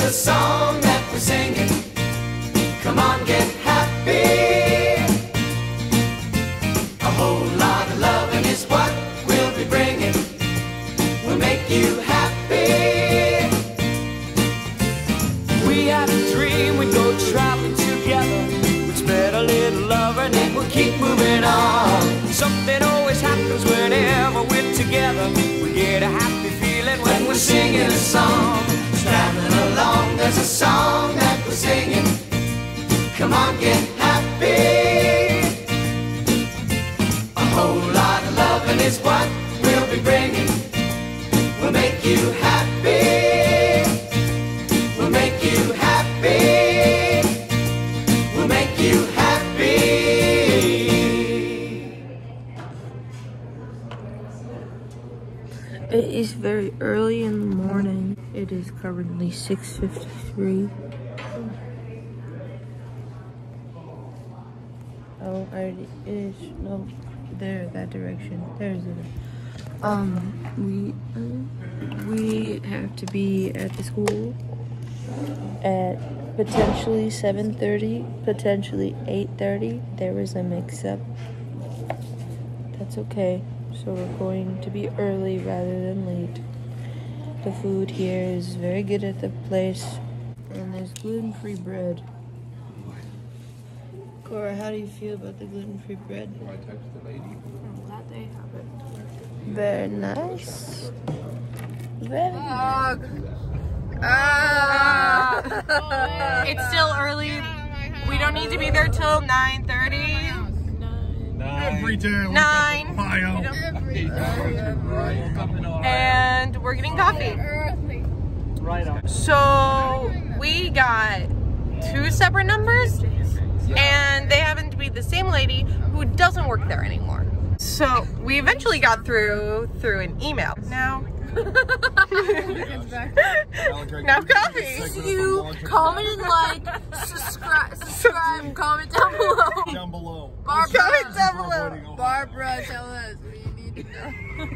a song that we're singing. Come on, get happy. A whole lot of loving is what we'll be bringing. We'll make you happy. We had a dream we'd go traveling together. We'd spread a little love and then we'll keep moving on. Something always happens whenever we're together. We get a happy feeling when we're singing a song. Traveling along, there's a song that we're singing. Come on, get happy. A whole lot of loving is what we'll be bringing. We'll make you happy. We'll make you happy. We'll make you happy. It is very early in the morning. It is currently 6:53. Oh, it is, no, there, that direction, there's it. We have to be at the school at potentially 7:30, potentially 8:30. There was a mix-up. That's okay. So we're going to be early rather than late. The food here is very good at the place, and there's gluten-free bread. Cora, how do you feel about the gluten-free bread? I texted the lady. I'm glad they have it. Very nice. Very nice. It's still early. We don't need to be there till 9:30. Every day. 9. And we're getting coffee. Right on. So we got 2 separate numbers, and they happen to be the same lady who doesn't work there anymore. So we eventually got through an email. Now coffee. You comment and like, subscribe, comment down below. Down below. Barbara, comment down below. Barbara, tell us what you need to know.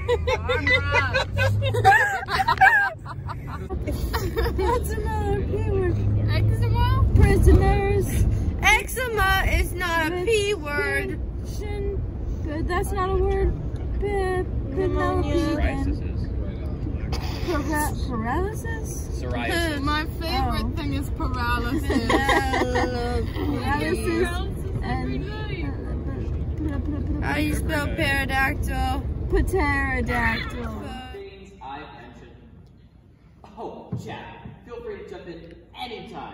That's another P word. Eczema? Prisoners. Eczema is not a P word. Good, that's not a word. Paralysis? Psoriasis. My favorite thing is paralysis. Paralysis. How do you spell pterodactyl? Pterodactyl. I've mentioned. Oh, chat. Feel free to jump in anytime.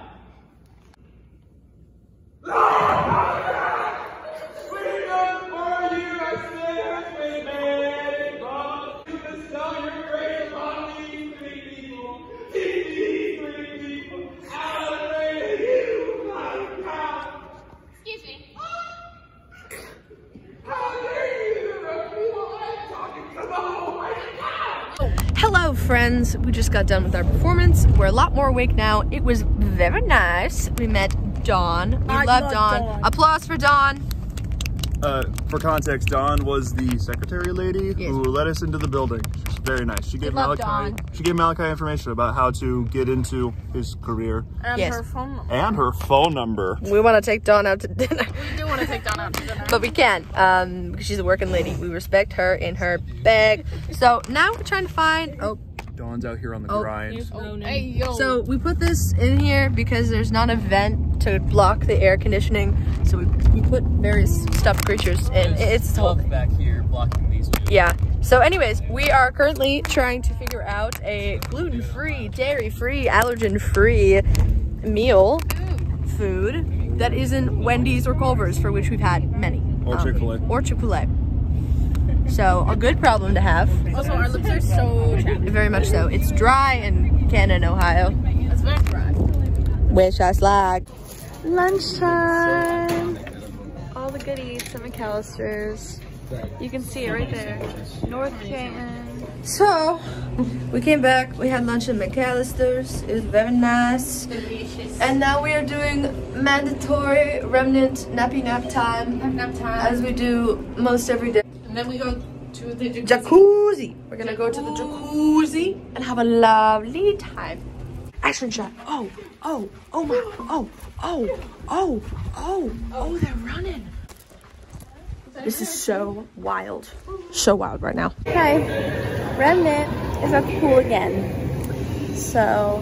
Hello friends, we just got done with our performance. We're a lot more awake now. It was very nice. We met Dawn. We love Dawn. Applause for Dawn. For context, Dawn was the secretary lady who let us into the building. She's very nice. She gave Malachi information about how to get into his career. And her phone number. And her phone number. We want to take Dawn out to dinner. We do want to take Dawn out to dinner. But we can't, because she's a working lady. We respect her in her bag. So now we're trying to find, Dawn's out here on the grind. Hey, yo. So we put this in here because there's not a vent to block the air conditioning. So we put various stuffed creatures in. It's the whole thing. Back here blocking these two. Yeah. So anyways, we are currently trying to figure out a gluten-free, dairy-free, allergen-free meal food that isn't Wendy's or Culver's, for which we've had many. Or Chick-fil-A. Or Chick-fil-A. So a good problem to have. Also, our lips are so chapped. Very much so. It's dry in Canton, Ohio. It's very dry. Wish I slack. Lunchtime. All the goodies from McAllister's. You can see it right there. North Canton. So, we came back. We had lunch at McAllister's. It was very nice. Delicious. And now we are doing mandatory remnant nappy nap time. Nap time. As we do most every day. And then we go to the Jacuzzi. We're gonna go to the jacuzzi and have a lovely time. Action shot. Oh my, they're running. This is so wild. So wild right now. Okay, Remnant is at the pool again. So,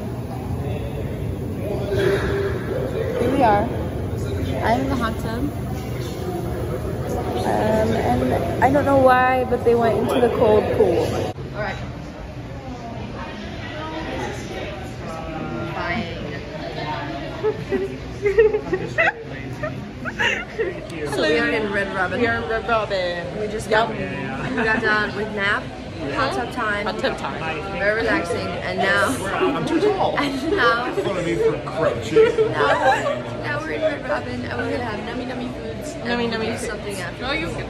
here we are. I'm in the hot tub. And I don't know why, but they went into the cold pool. All right. So we are in Red Robin. We are in Red Robin. We just got done with nap, hot tub time. Hot tub time. Very relaxing, and now I'm too tall. and now we're in Red Robin, and we're gonna have nummy foods. And do something after. No, you can.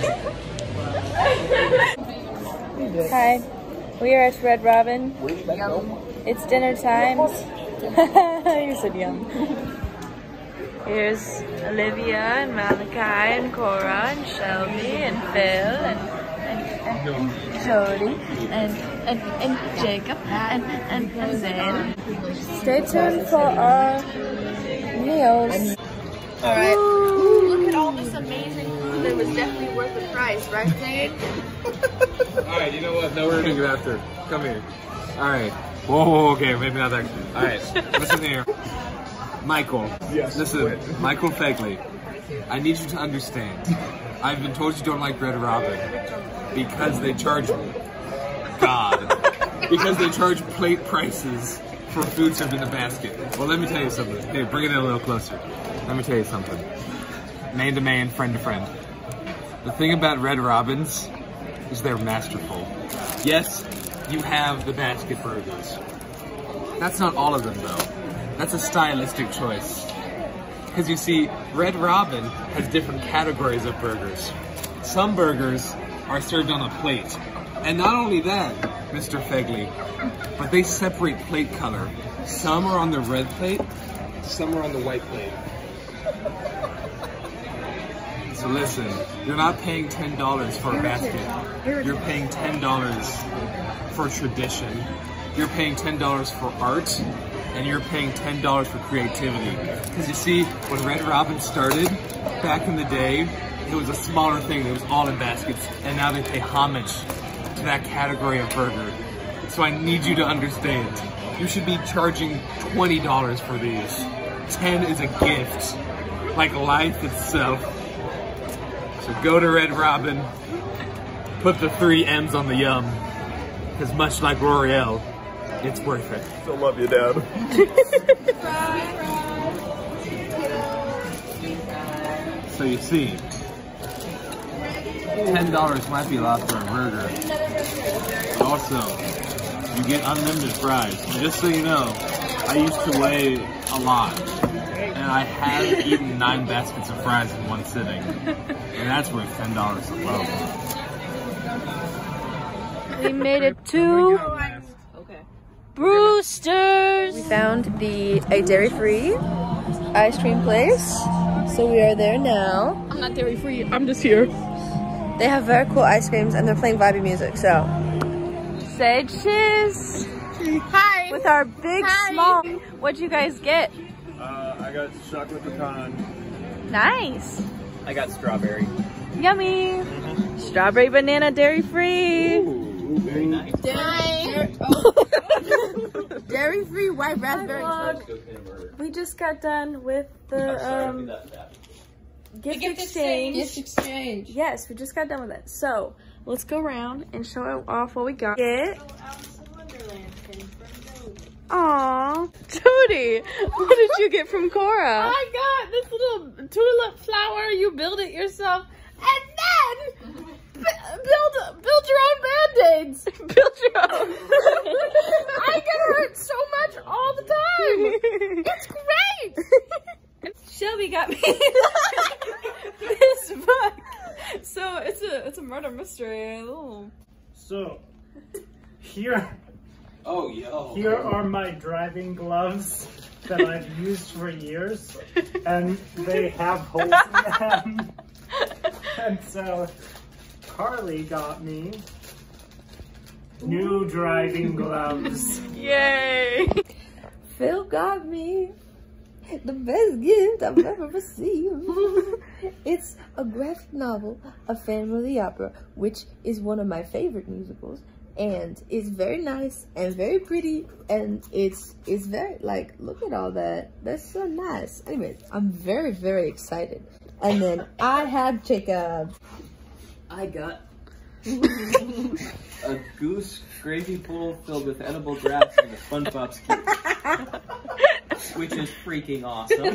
Hi, we are at Red Robin. It's dinner time. You said yum. Here's Olivia and Malachi and Cora and Shelby and Phil and Jody and Jacob and Zane. Stay tuned for our meals. All right. Ooh, look at all this amazing food. It was definitely worth the price, right, Zane? Alright, you know what? No, we're gonna get after. Come here. Alright. Whoa, okay, maybe not that. Alright, listen here. Michael. Yes. Listen, Michael Fegley. I need you to understand. I've been told you don't like Red Robin because they charge because they charge plate prices for food served in the basket. Well, let me tell you something. Hey, bring it in a little closer. Let me tell you something. Man to man, friend to friend. The thing about Red Robins is they're masterful. Yes, you have the basket burgers. That's not all of them though. That's a stylistic choice. Because you see, Red Robin has different categories of burgers. Some burgers are served on a plate. And not only that, Mr. Fegley, but they separate plate color. Some are on the red plate, some are on the white plate. So listen, you're not paying $10 for a basket. You're paying $10 for tradition. You're paying $10 for art. And you're paying $10 for creativity. Because you see, when Red Robin started, back in the day, it was a smaller thing. It was all in baskets. And now they pay homage to that category of burger. So I need you to understand. You should be charging $20 for these. 10 is a gift. Like life itself. So go to Red Robin. Put the 3 M's on the yum. Because much like L'Oreal, it's worth it. Still love you, Dad. So you see, $10 might be a lot for a burger. But also, you get unlimited fries. And just so you know, I used to weigh a lot. And I have eaten 9 baskets of fries in one sitting. And that's worth $10 alone. We made it to Brewster's. We found a dairy-free ice cream place, so we are there now. I'm not dairy-free, I'm just here. They have very cool ice creams and they're playing vibey music, so. Say cheers! Hi! With our big small. What'd you guys get? I got chocolate pecan. Nice! I got strawberry. Yummy! Strawberry banana dairy-free. Ooh, very nice. Dairy-free white raspberry. We just got done with the gift exchange. Gift exchange. Yes, we just got done with it. So let's go around and show off what we got. Aww, Jody, what did you get from Cora? I got this little tulip flower. You build it yourself, and then build your own band-aids. Build your own. I get hurt so much all the time. It's great. Shelby got me this book. So it's a murder mystery. Ooh. So here are my driving gloves that I've used for years, and they have holes in them. And so Carly got me new driving gloves. Yay! Phil got me the best gift I've ever received. It's a graphic novel, a family opera, which is one of my favorite musicals, and it's very nice and very pretty, and it's very, like, look at all that. That's so nice. Anyway, I'm very, very excited. And then I have Jacob. I got a goose gravy bowl filled with edible drafts and a SpongeBob skit, which is freaking awesome.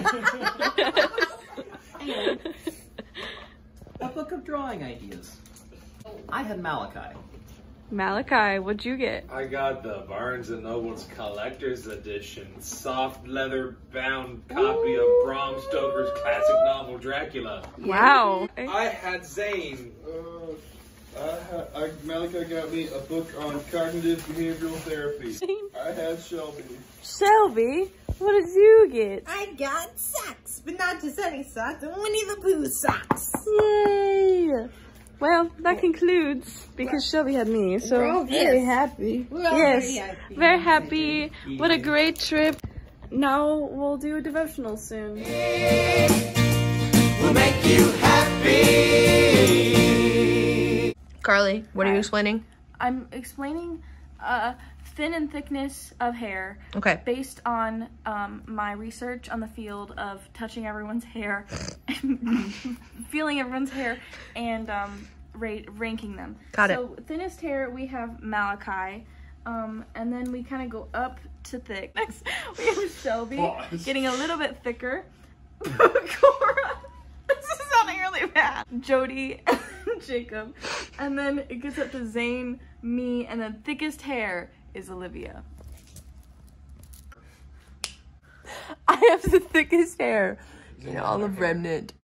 And a book of drawing ideas. I had Malachi. Malachi, what'd you get? I got the Barnes & Noble's Collector's Edition, soft leather-bound copy of Bram Stoker's classic novel, Dracula. Wow. I had Zane. Malachi got me a book on cognitive behavioral therapy. I had Shelby. Shelby, what did you get? I got socks, but not just any socks, Winnie the Pooh socks. Yay! Well, that concludes, because Shelby had me, so We're all very happy. We're all yes, very happy. What a great trip. Now we'll do a devotional soon. We'll make you happy. Carly, what are you explaining? I'm explaining thin and thickness of hair. Okay. Based on my research on the field of touching everyone's hair, feeling everyone's hair, and ranking them. Got it. So thinnest hair, we have Malachi, and then we kind of go up to thick. Next, we have Shelby, getting a little bit thicker. Cora, this is sounding really bad. Jody, and Jacob, and then it gets up to Zane, me, and then thickest hair is Olivia. I have the thickest hair in all of Remnant.